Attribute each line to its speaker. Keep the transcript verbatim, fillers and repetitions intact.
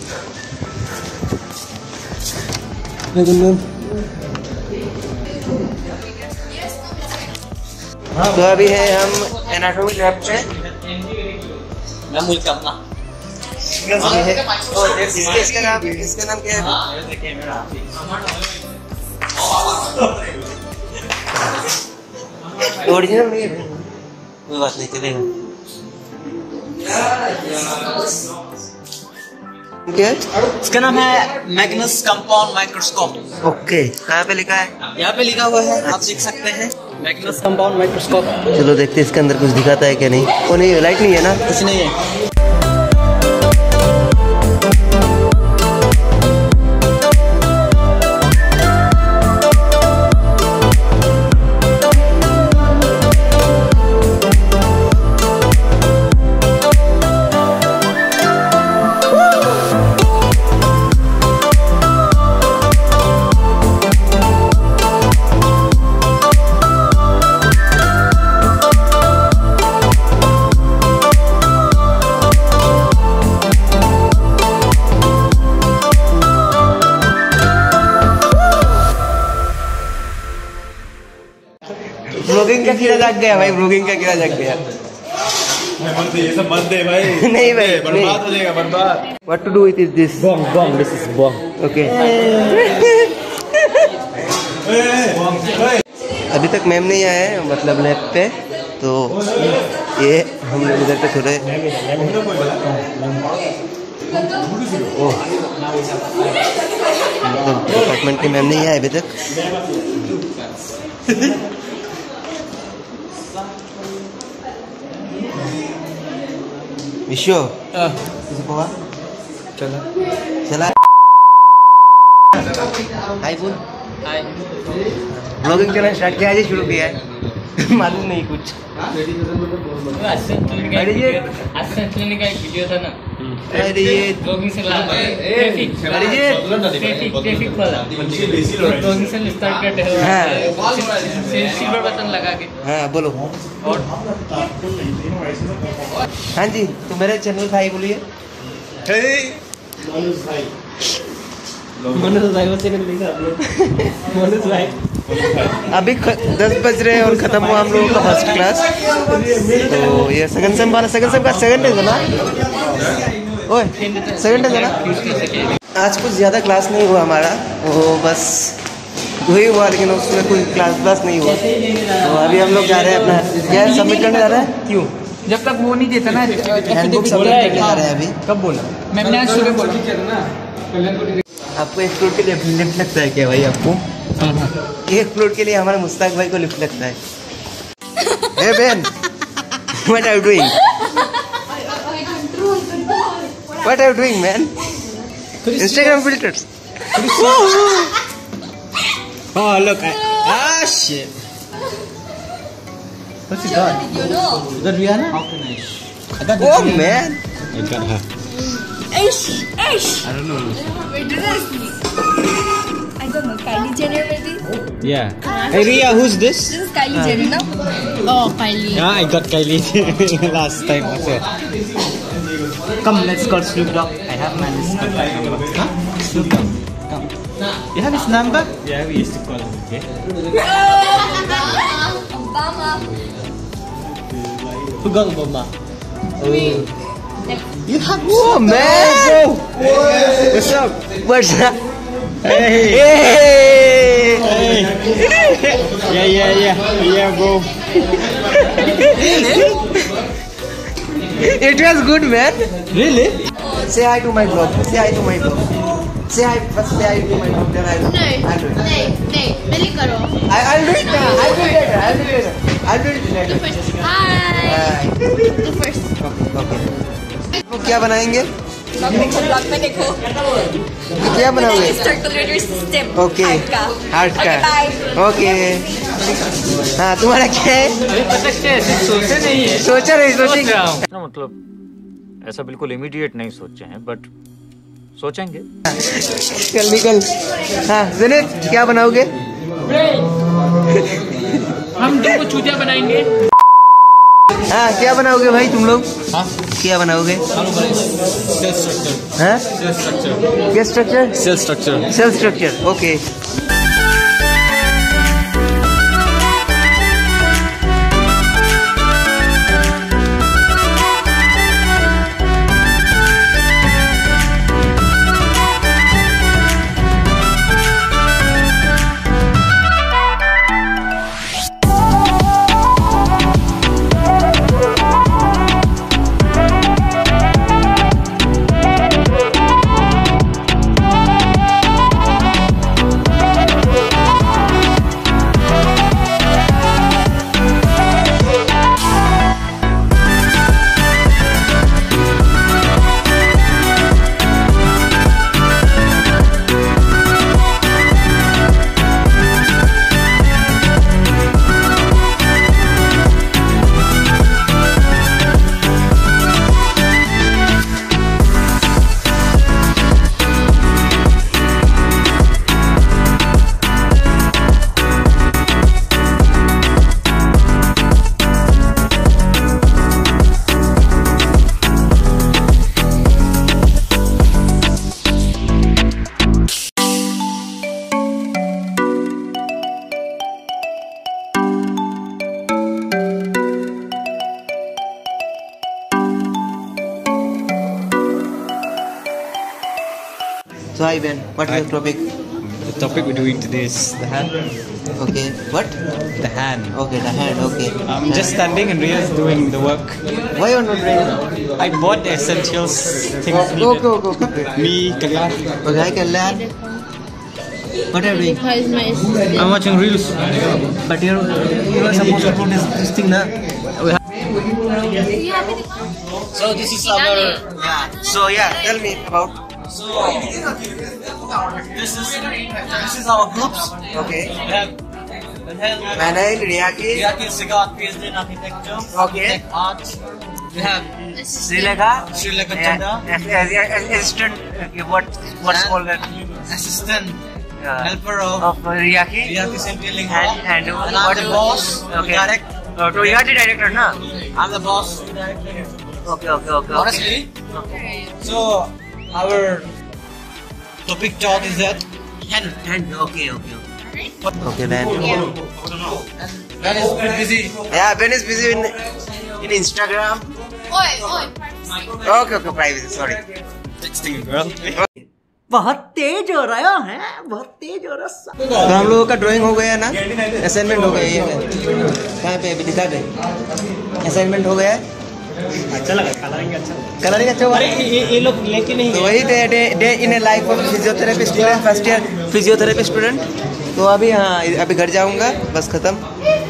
Speaker 1: तो अभी है हम एनाटॉमी लैब पे। इसका नाम इसका नाम क्या है? ओरिजिनल नहीं है, कोई बात नहीं, चलेगा। क्या?
Speaker 2: इसका नाम है मैग्नस कंपाउंड माइक्रोस्कोप।
Speaker 1: ओके, कहाँ पे लिखा है?
Speaker 2: यहाँ पे लिखा हुआ है, आप देख सकते हैं, मैग्नस कंपाउंड माइक्रोस्कोप।
Speaker 1: चलो देखते हैं इसके अंदर कुछ दिखाता है क्या नहीं। वो नहीं, लाइट नहीं है ना?
Speaker 2: कुछ नहीं है।
Speaker 1: ब्लॉगिंग का कीड़ा जाग गया भाई, ब्लॉगिंग का कीड़ा जाग गया।
Speaker 3: ये सब मत दे भाई।
Speaker 1: नहीं भाई,
Speaker 3: बर्बाद हो जाएगा, बर्बाद।
Speaker 1: What to do with this?
Speaker 2: Bomb, bomb, this is bomb.
Speaker 1: Okay. अभी तक मैम नहीं आया है, मतलब लैब पे, तो ये हम लोग इधर पे थोड़े डिपार्टमेंट के मैम नहीं आए अभी तक। विश्व चला चला हाय बोल।
Speaker 2: हाय।
Speaker 1: ब्लॉगिंग करना स्टार्ट किया है, शुरू किया है, मालूम नहीं कुछ।
Speaker 2: अरे ये असली का एक वीडियो था ना,
Speaker 1: अरे ये
Speaker 2: ब्लॉगिंग से ला ट्रैफिक, अरे ये ट्रैफिक ट्रैफिक वाला ब्लॉगिंग से स्टार्ट करते हैं।
Speaker 1: हाँ,
Speaker 2: सिल्वर बटन लगा के।
Speaker 1: हाँ बोलो।
Speaker 2: और
Speaker 1: हाँ जी, तो मेरे चैनल भाई बोलिए।
Speaker 2: मनोज भाई वो चैनल लिखा आपने। मनोज भाई
Speaker 1: अभी दस बज रहे हैं और खत्म हुआ हम लोगों का फर्स्ट क्लास। तो ये सेकंड सेम वाला सेकंड सेम का सेकंड है ना? ओए सेकंड है ना? आज कुछ ज़्यादा क्लास नहीं हुआ हमारा, वो बस वही हुआ, लेकिन उसमें कोई क्लास क्लास नहीं हुआ। तो अभी हम लोग जा रहे हैं अपना क्या सबमिट करने जा रहे हैं। क्यों?
Speaker 2: जब तक वो नहीं देता ना
Speaker 1: हैंडबुक सबमिट करने जा रहे हैं अभी।
Speaker 2: कब बोला? मैंने आज सुबह बोला।
Speaker 1: आपको एक फ्लोर के लिए लिफ्ट लगता है क्या भाई? आपको एक फ्लोर के लिए हमारे मुस्ताक भाई को लिफ्ट लगता है। Hey Ben, what are you doing? What are you doing, man? Instagram filters.
Speaker 2: Oh look! I, ah shit! What's it got?
Speaker 4: You know?
Speaker 2: Is that Rihanna? How can I? I got
Speaker 1: Oh man!
Speaker 2: I got her.
Speaker 4: Ish, ish.
Speaker 2: I don't know.
Speaker 4: Wait, did I see? I don't know. Kylie Jenner, maybe.
Speaker 2: Yeah. Hey Ria, who's this?
Speaker 4: This is Kylie Jenner, no? Oh, Kylie.
Speaker 2: Yeah, I got Kylie last time also. Come, let's call Snoop Dogg. I have my list. Huh? Snoop Dogg. Come. You have his number? Yeah, we used to call him. Okay.
Speaker 4: Obama.
Speaker 2: Who got Obama?
Speaker 4: Me.
Speaker 2: You have.
Speaker 1: Oh man!
Speaker 2: What's up?
Speaker 1: What's up?
Speaker 2: Hey.
Speaker 1: Hey!
Speaker 2: Hey. Yeah, yeah, yeah, yeah, bro.
Speaker 1: It was good, man.
Speaker 2: Really?
Speaker 1: Say hi to my vlog. Say hi to my vlog. Say hi. First say hi to my vlog. Then I'll,
Speaker 4: नहीं
Speaker 1: I'll do it.
Speaker 4: नहीं नहीं मेरी करो।
Speaker 1: I, I'll do it now. I'll do it later. I'll do it later. I'll do it later.
Speaker 4: The first. Hi.
Speaker 1: Hi.
Speaker 4: The first.
Speaker 1: Okay. तो क्या बनाएंगे?
Speaker 4: Blog देखो blog में देखो।
Speaker 1: क्या बनाओगे?
Speaker 4: Circulatory system.
Speaker 1: ओके।
Speaker 4: हार्ट का।
Speaker 1: हार्ट का।
Speaker 4: बाय।
Speaker 1: ओके। हाँ तुम्हारा क्या है?
Speaker 2: सोचा नहीं है।
Speaker 1: सोचा नहीं सोचेंगे।
Speaker 5: मतलब ऐसा बिल्कुल इमीडिएट नहीं सोचे हैं, बट सोचेंगे।
Speaker 1: चल निकल। हाँ जनेत क्या बनाओगे?
Speaker 2: हम तुमको चूतिया बनाएंगे।
Speaker 1: हाँ क्या बनाओगे भाई तुम लोग?
Speaker 2: हाँ
Speaker 1: क्या बनाओगे?
Speaker 2: सेल स्ट्रक्चर
Speaker 1: हाँ
Speaker 2: सेल स्ट्रक्चर
Speaker 1: क्या structure?
Speaker 2: Cell structure
Speaker 1: cell structure okay. So hi Ben, what is your topic?
Speaker 2: The topic we're doing today is the hand.
Speaker 1: Okay, what?
Speaker 2: The hand.
Speaker 1: Okay, the hand. Okay.
Speaker 2: I'm just standing and Ria's doing the work.
Speaker 1: Why you are not doing?
Speaker 2: I bought the essentials things
Speaker 1: Okay,
Speaker 2: needed.
Speaker 1: okay, okay.
Speaker 2: Me, Kalyan.
Speaker 1: Okay, I can learn. What are you doing?
Speaker 4: Because my assistant.
Speaker 2: I'm watching reels.
Speaker 1: But you you are supposed to put this, this thing na.
Speaker 2: So this is our.
Speaker 1: Yeah. So yeah, tell me about.
Speaker 2: So this is this is our groups.
Speaker 1: Okay.
Speaker 2: We have
Speaker 1: Manai, Riyaki.
Speaker 2: Guwahati, Sigat, P H D in architecture.
Speaker 1: Okay.
Speaker 2: Art. We have
Speaker 1: Sri Lanka.
Speaker 2: Sri Lanka
Speaker 1: Yeah,
Speaker 2: Chanda.
Speaker 1: as- as- as assistant. Okay, what what's called that?
Speaker 2: Assistant.
Speaker 1: Uh,
Speaker 2: Helper of
Speaker 1: of Riyaki.
Speaker 2: Guwahati Central Link.
Speaker 1: And and
Speaker 2: And
Speaker 1: what
Speaker 2: I'm the boss.
Speaker 1: Okay.
Speaker 2: Direct.
Speaker 1: Uh, to Riyaki director na.
Speaker 2: I'm the boss.
Speaker 1: Okay, okay, okay.
Speaker 2: Honestly. So our topic talk is that
Speaker 1: Hand, hand. Okay, okay, okay. Okay, then.
Speaker 2: Ben is very busy.
Speaker 1: Yeah, Ben is busy in in Instagram.
Speaker 4: Oi, oi.
Speaker 1: Okay, okay, privacy. Sorry.
Speaker 2: Texting a girl.
Speaker 1: बहुत तेज हो रहा है, बहुत तेज हो रहा है। तो हम लोगों का ड्राइंग हो गया ना, असाइनमेंट हो गया ये कहाँ पे अभी दिखा दे, असाइनमेंट हो गया।
Speaker 2: अच्छा लगा कलरिंग अच्छा लगा
Speaker 1: कलरिंग अच्छा हुआ।
Speaker 2: अरे ये ये लोग लेके नहीं
Speaker 1: तो वही day day day in a life of physiotherapy student, first year physiotherapy student. तो अभी हाँ अभी घर जाऊंगा, बस खत्म।